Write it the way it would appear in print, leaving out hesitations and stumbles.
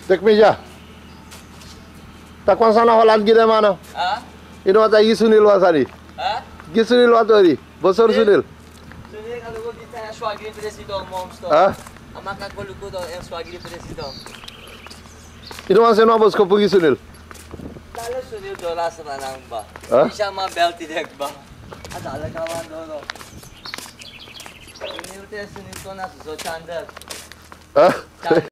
Dek meja. Tak sana Holland gide mana? Ah? Ino ata Sunil wasari. Ah? Sunil watori. Bosor Sunil. Sunil kalau kau kita yang swagiri presiden moms to. Ah? Amaka kalau kau tu yang swagiri presiden. Ino aseno bosko pugi Sunil. Kalau Sunil dolar seranang ba. Ah? Bisa mah belt tidak ba. Ada ala kawan dulu. Sunil tu Sunil tu nak so candar. Ah?